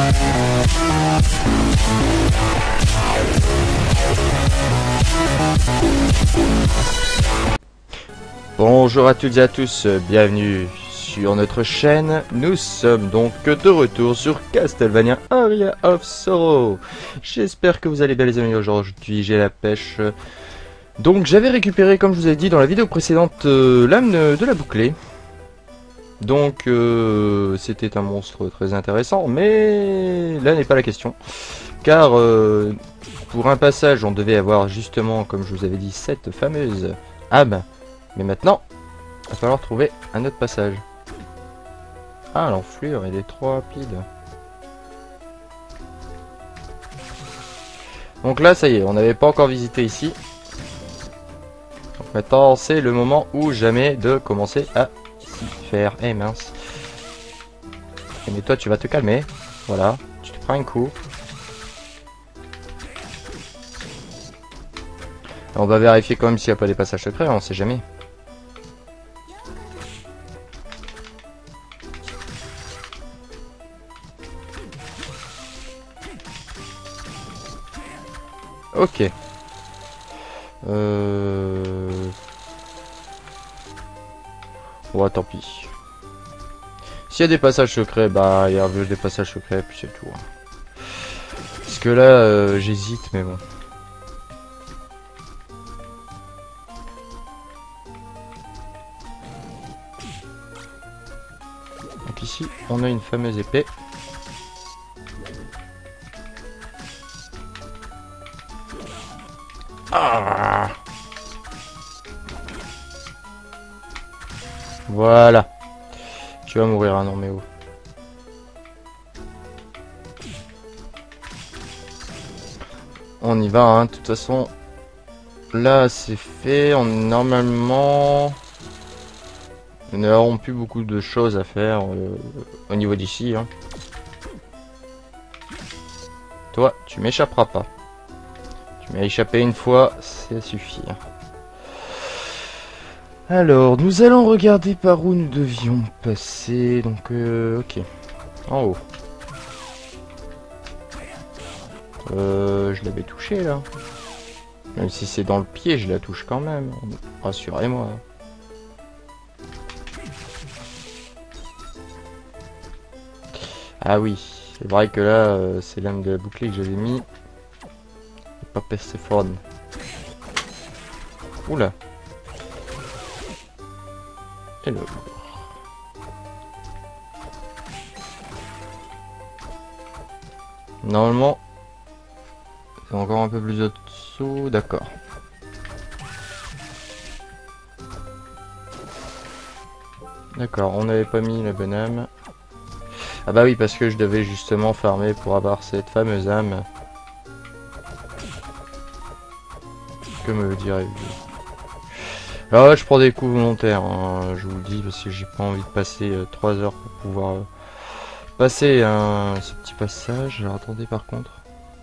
Bonjour à toutes et à tous, bienvenue sur notre chaîne. Nous sommes donc de retour sur Castlevania Aria of Sorrow. J'espère que vous allez bien les amis. Aujourd'hui j'ai la pêche. Donc j'avais récupéré, comme je vous ai dit dans la vidéo précédente, l'âme de la bouclée. Donc c'était un monstre très intéressant, mais là n'est pas la question. Car pour un passage on devait avoir justement, comme je vous avais dit, cette fameuse âme. Mais maintenant, il va falloir trouver un autre passage. Ah, l'enflure, il est trop rapide. Donc là, ça y est, on n'avait pas encore visité ici. Donc maintenant, c'est le moment ou jamais de commencer à s'y faire. Eh mince. Mais toi, tu vas te calmer. Voilà, tu te prends un coup. On va vérifier quand même s'il n'y a pas des passages secrets, on sait jamais. Ok. Ouais, tant pis. S'il y a des passages secrets, bah il y a des passages secrets, puis c'est tout. Parce que là, j'hésite, mais bon. Donc ici, on a une fameuse épée. Ah, voilà. Tu vas mourir, hein, non mais oh. On y va, hein, de toute façon. Là, c'est fait. Normalement... Nous n'aurons plus beaucoup de choses à faire au niveau d'ici. Hein. Toi, tu m'échapperas pas. Tu m'as échappé une fois, ça suffit. Alors, nous allons regarder par où nous devions passer. Donc, ok. En haut. Je l'avais touché là. Même si c'est dans le pied, je la touche quand même. Rassurez-moi. Ah oui, c'est vrai que là, c'est l'âme de la bouclée que j'avais mis. Et pas Perséphone. Oula. Hello. Normalement, c'est encore un peu plus au-dessous. D'accord. D'accord, on n'avait pas mis la bonne âme. Ah bah oui, parce que je devais justement farmer pour avoir cette fameuse âme. Que me direz-vous? Alors là, je prends des coups volontaires, hein, je vous le dis, parce que j'ai pas envie de passer 3 heures pour pouvoir passer ce petit passage. Alors attendez, par contre.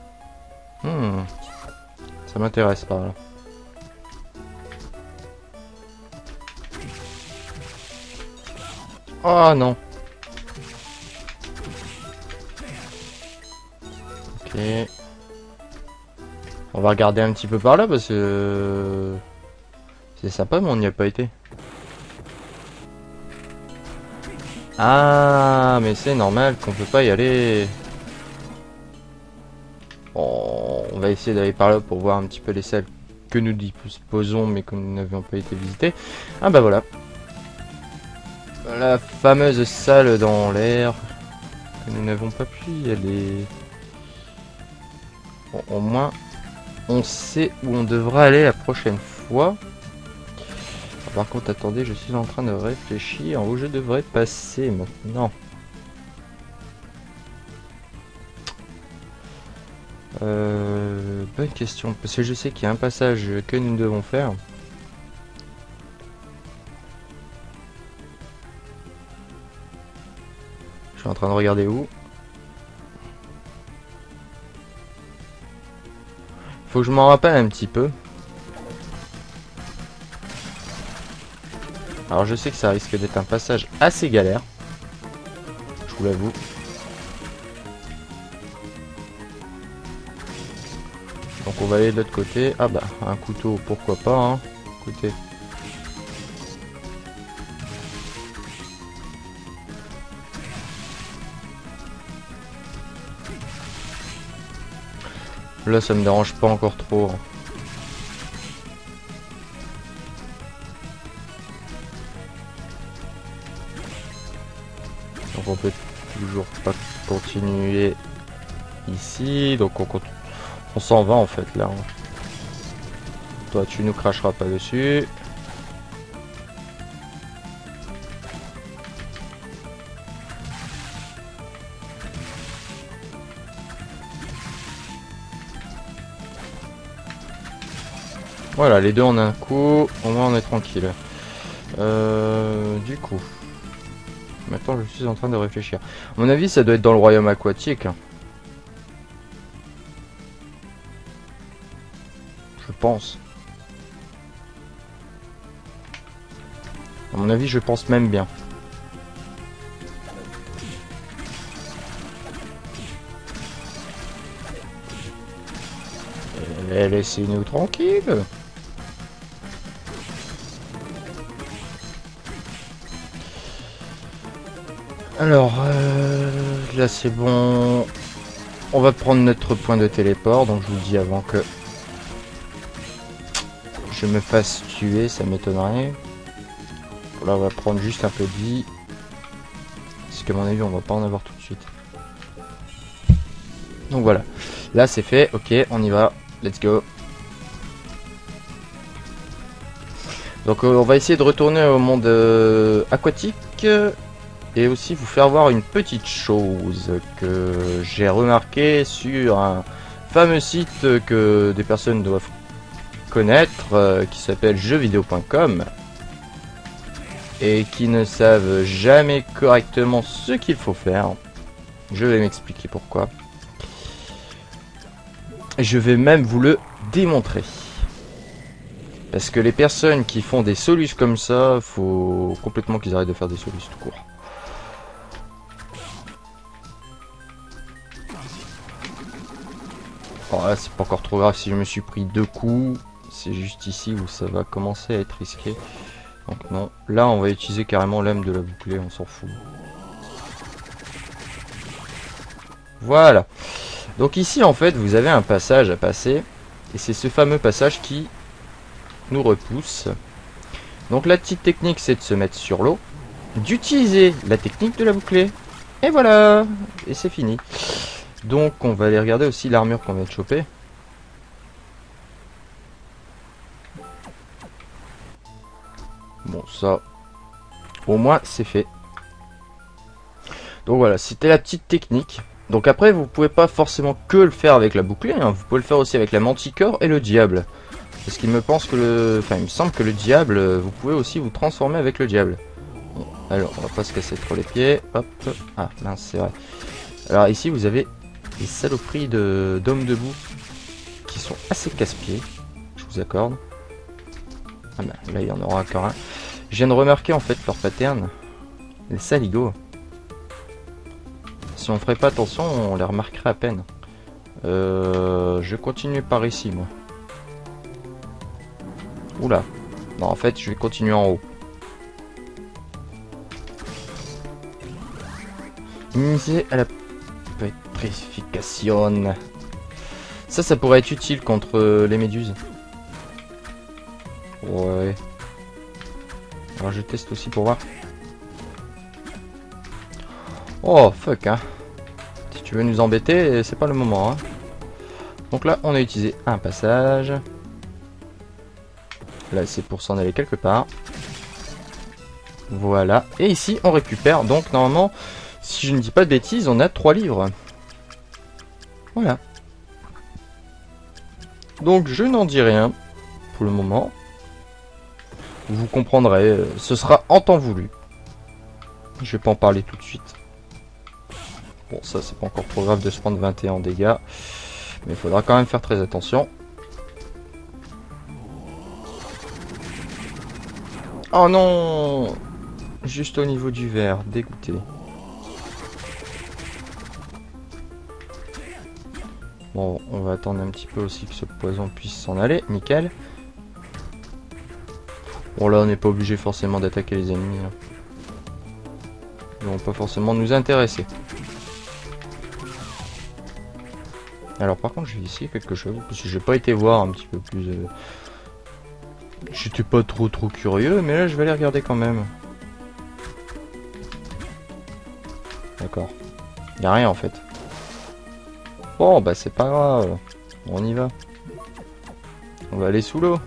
Ça m'intéresse par là. Oh non. Ok. On va regarder un petit peu par là parce que c'est sympa, mais on n'y a pas été. Ah, mais c'est normal qu'on peut pas y aller. Bon, on va essayer d'aller par là pour voir un petit peu les salles que nous disposons, mais que nous n'avions pas été visitées. Ah bah voilà. La fameuse salle dans l'air que nous n'avons pas pu y aller. Bon, au moins, on sait où on devra aller la prochaine fois. Par contre, attendez, je suis en train de réfléchir où je devrais passer maintenant. Bonne question, parce que je sais qu'il y a un passage que nous devons faire. Je suis en train de regarder où. Faut que je m'en rappelle un petit peu. Alors je sais que ça risque d'être un passage assez galère. Je vous l'avoue. Donc on va aller de l'autre côté. Ah bah, un couteau, pourquoi pas, hein. Écoutez. Là, ça me dérange pas encore trop. Donc on peut toujours pas continuer ici. Donc on s'en va en fait là. Toi, tu nous cracheras pas dessus. Voilà, les deux en un coup, au moins on est tranquille. Du coup, maintenant je suis en train de réfléchir. À mon avis, ça doit être dans le royaume aquatique. Je pense. À mon avis, je pense même bien. Laissez-nous tranquille. Alors, là c'est bon. On va prendre notre point de téléport. Donc je vous le dis avant que je me fasse tuer, ça m'étonnerait. Là on va prendre juste un peu de vie. Parce qu'à mon avis on va pas en avoir tout de suite. Donc voilà. Là c'est fait. Ok, on y va. Let's go. Donc on va essayer de retourner au monde aquatique. Et aussi vous faire voir une petite chose que j'ai remarqué sur un fameux site que des personnes doivent connaître, qui s'appelle jeuxvideo.com, et qui ne savent jamais correctement ce qu'il faut faire. Je vais m'expliquer pourquoi. Et je vais même vous le démontrer. Parce que les personnes qui font des solus comme ça, faut complètement qu'ils arrêtent de faire des solus tout court. Alors là, c'est pas encore trop grave si je me suis pris 2 coups. C'est juste ici où ça va commencer à être risqué. Donc non. Là, on va utiliser carrément l'âme de la bouclée, on s'en fout. Voilà. Donc ici, en fait, vous avez un passage à passer. Et c'est ce fameux passage qui nous repousse. Donc la petite technique, c'est de se mettre sur l'eau. D'utiliser la technique de la bouclée. Et voilà. Et c'est fini. Donc on va aller regarder aussi l'armure qu'on vient de choper. Bon ça, au moins c'est fait. Donc voilà, c'était la petite technique. Donc après vous pouvez pas forcément que le faire avec la bouclée, hein. Vous pouvez le faire aussi avec la manticore et le diable. Parce qu'il me pense que le... Enfin il me semble que le diable, vous pouvez aussi vous transformer avec le diable. Bon, alors on va pas se casser trop les pieds. Hop. Ah mince c'est vrai. Alors ici vous avez des saloperies d'hommes debout qui sont assez casse-pieds, je vous accorde. Ah bah là il y en aura encore un. Je viens de remarquer en fait leur pattern, les saligots. Si on ferait pas attention, on les remarquerait à peine. Je continue par ici moi. Oula. Non en fait je vais continuer en haut. Immuniser à la pétrification. Ça pourrait être utile contre les méduses. Ouais. Alors je teste aussi pour voir. Oh fuck hein. Si tu veux nous embêter, c'est pas le moment hein. Donc là on a utilisé un passage. Là c'est pour s'en aller quelque part. Voilà. Et ici on récupère. Donc normalement, si je ne dis pas de bêtises, on a 3 livres. Voilà. Donc je n'en dis rien pour le moment. Vous comprendrez, ce sera en temps voulu. Je vais pas en parler tout de suite. Bon ça c'est pas encore trop grave de se prendre 21 en dégâts. Mais il faudra quand même faire très attention. Oh non! Juste au niveau du verre, dégoûté. Bon, on va attendre un petit peu aussi que ce poison puisse s'en aller. Nickel. Bon, là, on n'est pas obligé forcément d'attaquer les ennemis. Hein. Ils vont pas forcément nous intéresser. Alors, par contre, je vais essayer quelque chose. Parce que j'ai pas été voir un petit peu plus... J'étais pas trop curieux, mais là, je vais aller regarder quand même. D'accord. Y a rien, en fait. Bon, bah, c'est pas grave. On y va. On va aller sous l'eau.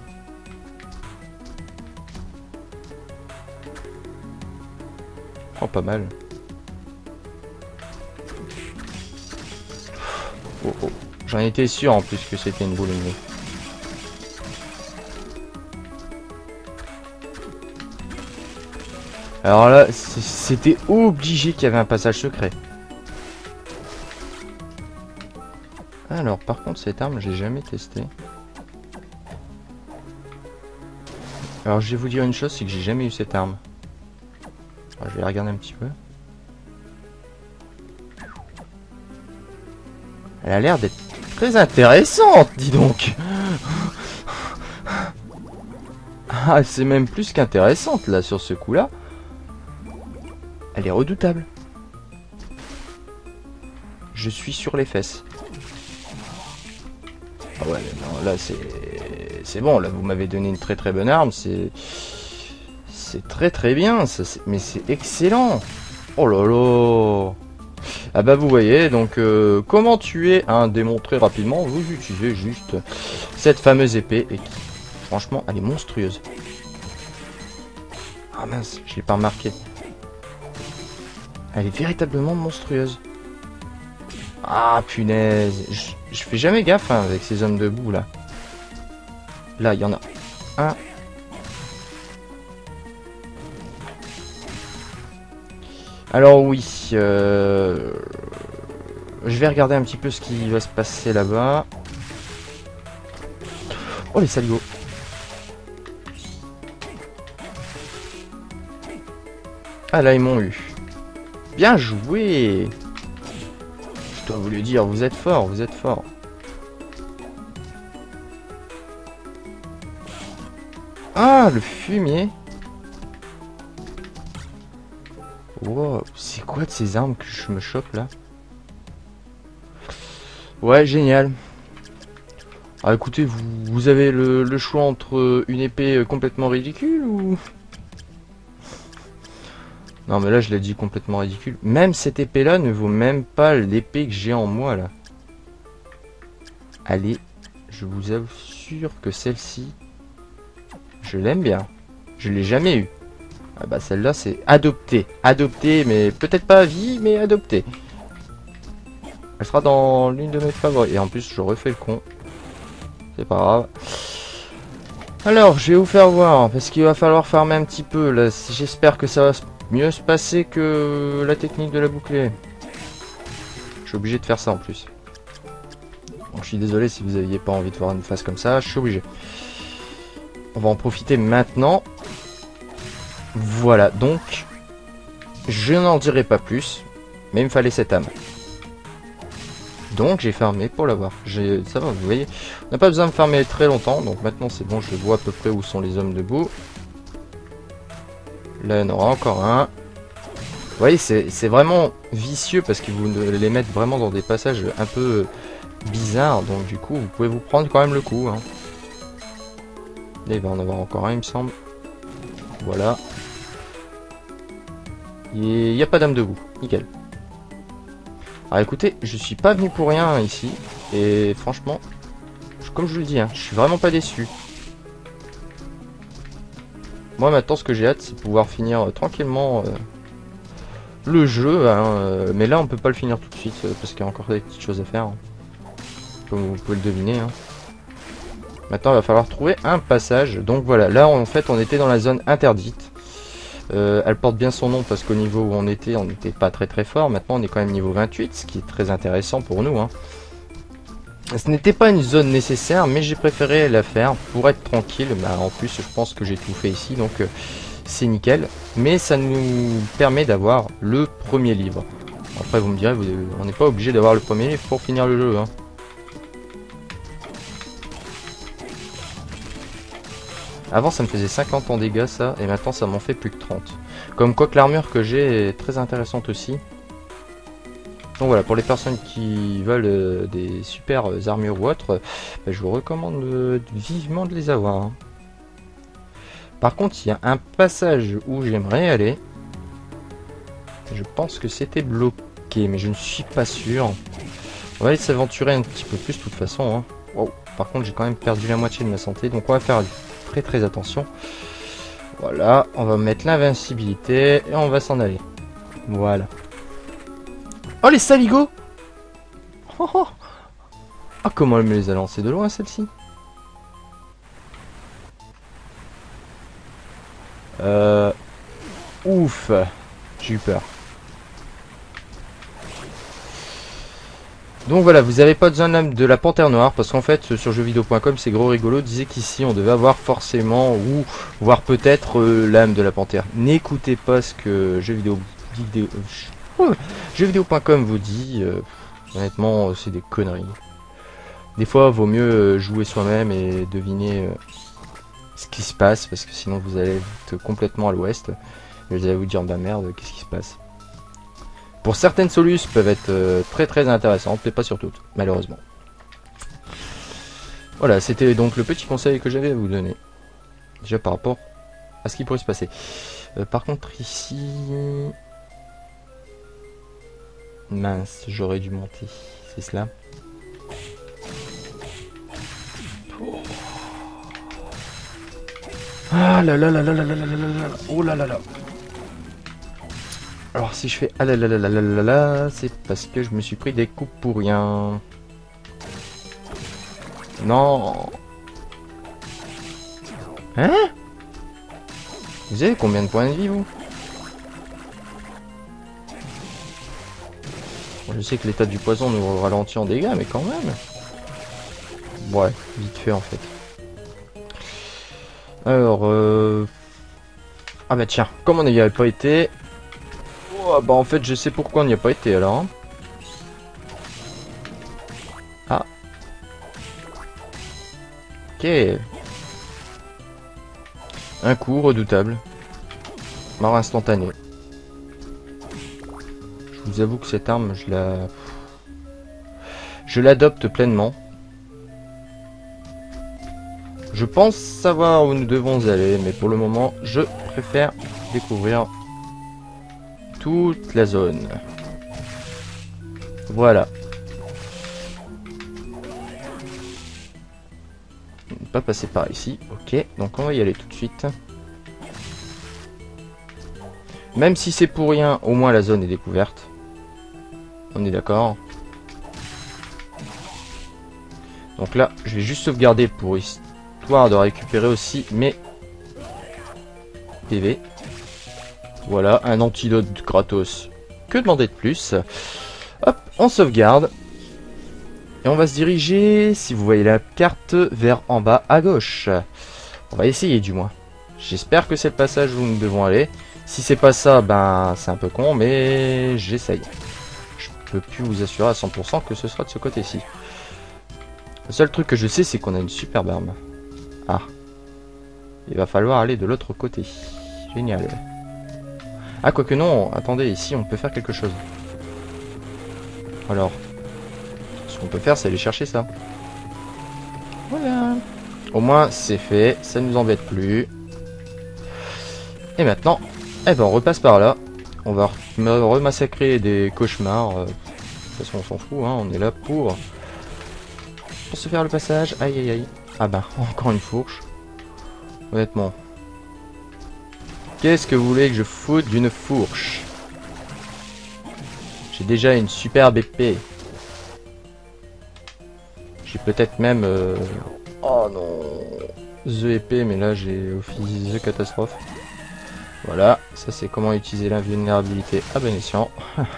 Oh, pas mal. Oh, oh. J'en étais sûr en plus que c'était une boule de nez. Alors là, c'était obligé qu'il y avait un passage secret. Alors, par contre, cette arme, j'ai jamais testé. Alors, je vais vous dire une chose, c'est que j'ai jamais eu cette arme. Alors, je vais la regarder un petit peu. Elle a l'air d'être très intéressante, dis donc. Ah, c'est même plus qu'intéressante, là, sur ce coup-là. Elle est redoutable. Je suis sur les fesses. Ah ouais, non, là, c'est bon, là, vous m'avez donné une très bonne arme, c'est très bien, ça, mais c'est excellent. Oh là là. Ah bah vous voyez, donc comment tuer un démon très rapidement, vous utilisez juste cette fameuse épée, et qui, franchement, elle est monstrueuse. Ah mince, je l'ai pas remarqué. Elle est véritablement monstrueuse. Ah punaise, je fais jamais gaffe hein, avec ces hommes debout là. Là, il y en a un. Alors oui, je vais regarder un petit peu ce qui va se passer là-bas. Oh les salauds. Ah là ils m'ont eu. Bien joué. Je dois vous le dire, vous êtes fort, vous êtes fort. Ah le fumier. Wow, c'est quoi de ces armes que je me chope là? Ouais, génial. Ah écoutez, vous avez le choix entre une épée complètement ridicule ou... Non mais là je l'ai dit complètement ridicule. Même cette épée là ne vaut même pas l'épée que j'ai en moi là. Allez, je vous assure que celle-ci, je l'aime bien. Je l'ai jamais eue. Ah bah celle-là c'est adopté. Adopté mais peut-être pas à vie mais adopté. Elle sera dans l'une de mes favoris. Et en plus je refais le con. C'est pas grave. Alors je vais vous faire voir. Parce qu'il va falloir farmer un petit peu là. J'espère que ça va mieux se passer que la technique de la bouclée. Je suis obligé de faire ça en plus. Bon, je suis désolé si vous n'aviez pas envie de voir une face comme ça. Je suis obligé. On va en profiter maintenant. Voilà, donc je n'en dirai pas plus, mais il me fallait cette âme. Donc j'ai farmé pour l'avoir. Ça va, vous voyez, on n'a pas besoin de farmer très longtemps, donc maintenant c'est bon, je vois à peu près où sont les hommes debout. Là, il y en aura encore un. Vous voyez, c'est vraiment vicieux parce qu'ils vous les mettent vraiment dans des passages un peu bizarres, donc du coup, vous pouvez vous prendre quand même le coup. Hein. Là, il va en avoir encore un, il me semble. Voilà. Il n'y a pas d'âme debout. Nickel. Alors écoutez, je suis pas venu pour rien ici. Et franchement, comme je vous le dis, hein, je suis vraiment pas déçu. Moi maintenant, ce que j'ai hâte, c'est de pouvoir finir tranquillement le jeu. Hein, mais là, on peut pas le finir tout de suite parce qu'il y a encore des petites choses à faire. Hein, comme vous pouvez le deviner. Hein. Maintenant, il va falloir trouver un passage. Donc voilà, là en fait, on était dans la zone interdite. Elle porte bien son nom parce qu'au niveau où on n'était pas très fort. Maintenant on est quand même niveau 28, ce qui est très intéressant pour nous. Hein. Ce n'était pas une zone nécessaire, mais j'ai préféré la faire pour être tranquille. Bah, en plus je pense que j'ai tout fait ici, donc c'est nickel. Mais ça nous permet d'avoir le premier livre. Après vous me direz, on n'est pas obligé d'avoir le premier livre pour finir le jeu. Hein. Avant ça me faisait 50 en dégâts ça, et maintenant ça m'en fait plus que 30. Comme quoi que l'armure que j'ai est très intéressante aussi. Donc voilà, pour les personnes qui veulent des super armures ou autres, bah, je vous recommande vivement de les avoir. Hein. Par contre, il y a un passage où j'aimerais aller. Je pense que c'était bloqué, mais je ne suis pas sûr. On va aller s'aventurer un petit peu plus de toute façon. Hein. Wow. Par contre, j'ai quand même perdu la moitié de ma santé, donc on va faire très attention. Voilà, on va mettre l'invincibilité et on va s'en aller. Voilà. Oh les saligots! Oh, oh. Ah comment elle me les a lancés de loin celle-ci? Ouf! J'ai eu peur. Donc voilà, vous n'avez pas besoin de la panthère noire parce qu'en fait sur jeuxvideo.com c'est gros rigolo disait qu'ici on devait avoir forcément ou voire peut-être l'âme de la panthère. N'écoutez pas ce que jeuxvideo.com vous dit, honnêtement c'est des conneries. Des fois vaut mieux jouer soi-même et deviner ce qui se passe parce que sinon vous allez être complètement à l'ouest et vous allez vous dire bah merde qu'est-ce qui se passe. Pour certaines solutions peuvent être très intéressantes, mais pas sur toutes, malheureusement. Voilà, c'était donc le petit conseil que j'avais à vous donner. Déjà par rapport à ce qui pourrait se passer. Par contre ici... Mince, j'aurais dû monter. C'est cela. Oh. Ah là là là là là là là là là. Oh là là là. Alors si je fais ah là là là là là là là, c'est parce que je me suis pris des coups pour rien. Non. Hein? Vous avez combien de points de vie vous? Bon, je sais que l'état du poison nous ralentit en dégâts, mais quand même. Ouais, vite fait en fait. Alors, ah bah tiens, comme on n'y avait pas été... Oh, bah en fait je sais pourquoi on n'y a pas été alors. Ah. Ok. Un coup redoutable. Mort instantanée. Je vous avoue que cette arme, je l'adopte pleinement. Je pense savoir où nous devons aller, mais pour le moment, je préfère découvrir toute la zone. Voilà. Pas passer par ici. Ok, donc on va y aller tout de suite. Même si c'est pour rien, au moins la zone est découverte. On est d'accord. Donc là, je vais juste sauvegarder pour histoire de récupérer aussi mes PV. Voilà, un antidote gratos. Que demander de plus? Hop, on sauvegarde. Et on va se diriger, si vous voyez la carte, vers en bas à gauche. On va essayer du moins. J'espère que c'est le passage où nous devons aller. Si c'est pas ça, ben c'est un peu con, mais j'essaye. Je peux plus vous assurer à 100% que ce sera de ce côté-ci. Le seul truc que je sais, c'est qu'on a une superbe arme. Ah. Il va falloir aller de l'autre côté. Génial. Ah, quoique non, attendez, ici on peut faire quelque chose. Alors, ce qu'on peut faire, c'est aller chercher ça. Voilà. Au moins, c'est fait, ça ne nous embête plus. Et maintenant, eh ben, on repasse par là. On va remassacrer des cauchemars. De toute façon, on s'en fout, hein, on est là pour se faire le passage. Aïe, aïe, aïe. Ah ben, encore une fourche. Honnêtement. Qu'est-ce que vous voulez que je foute d'une fourche? J'ai déjà une superbe épée. J'ai peut-être même... Oh non, The épée, mais là j'ai office The catastrophe. Voilà, ça c'est comment utiliser l'invulnérabilité à bon escient.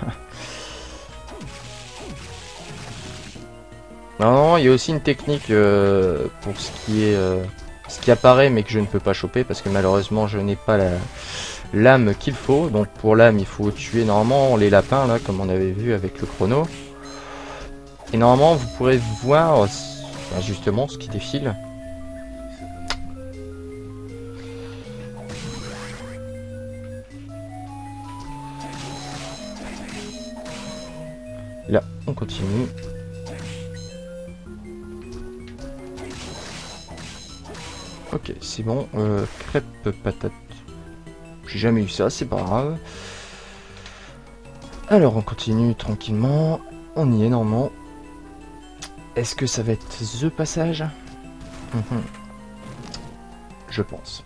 Non, il y a aussi une technique pour ce qui est... ce qui apparaît mais que je ne peux pas choper parce que malheureusement je n'ai pas l'âme qu'il faut. Donc pour l'âme il faut tuer normalement les lapins là comme on avait vu avec le chrono. Et normalement vous pourrez voir justement ce qui défile. Et là, on continue. Ok, c'est bon. Crêpe patate. J'ai jamais eu ça, c'est pas grave. Alors, on continue tranquillement. On y est normalement. Est-ce que ça va être the passage? Je pense.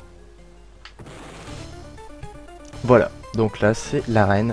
Voilà, donc là c'est l'arène.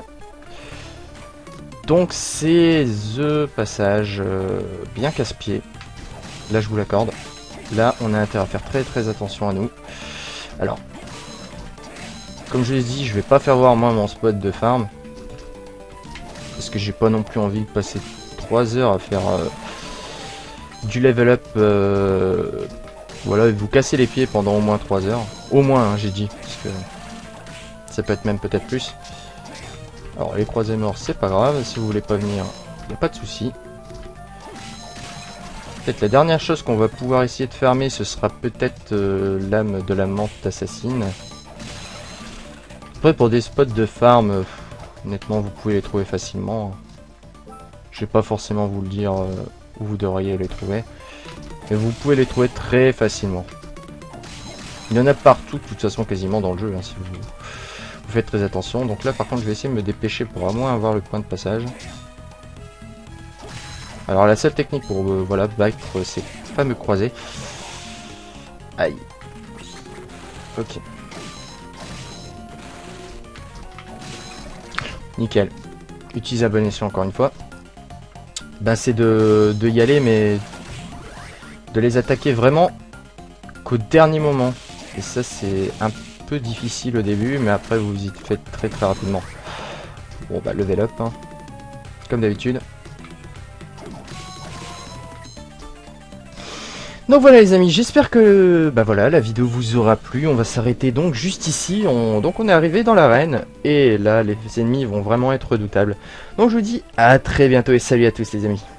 Donc c'est the passage bien casse-pied. Là je vous l'accorde. Là on a intérêt à faire très attention à nous. Alors, comme je l'ai dit, je vais pas faire voir moi mon spot de farm. Parce que j'ai pas non plus envie de passer 3 heures à faire du level up. Voilà, vous casser les pieds pendant au moins 3 heures. Au moins, hein, j'ai dit. Parce que ça peut être même peut-être plus. Alors les croisés morts, c'est pas grave. Si vous voulez pas venir, il n'y a pas de souci. Peut-être la dernière chose qu'on va pouvoir essayer de fermer, ce sera peut-être l'âme de la menthe assassine. Après pour des spots de farm, honnêtement vous pouvez les trouver facilement. Je vais pas forcément vous le dire où vous devriez les trouver. Mais vous pouvez les trouver très facilement. Il y en a partout de toute façon quasiment dans le jeu, hein, si vous faites très attention. Donc là par contre je vais essayer de me dépêcher pour au moins avoir le point de passage. Alors la seule technique pour voilà, battre ces fameux croisés. Aïe. Ok. Nickel. Utilise à bon escient encore une fois. Ben c'est de y aller mais de les attaquer vraiment qu'au dernier moment. Et ça c'est un peu difficile au début mais après vous y faites très rapidement. Bon bah level up hein. Comme d'habitude. Donc voilà les amis, j'espère que bah voilà, la vidéo vous aura plu. On va s'arrêter donc juste ici. Donc on est arrivé dans l'arène. Et là les ennemis vont vraiment être redoutables. Donc je vous dis à très bientôt et salut à tous les amis.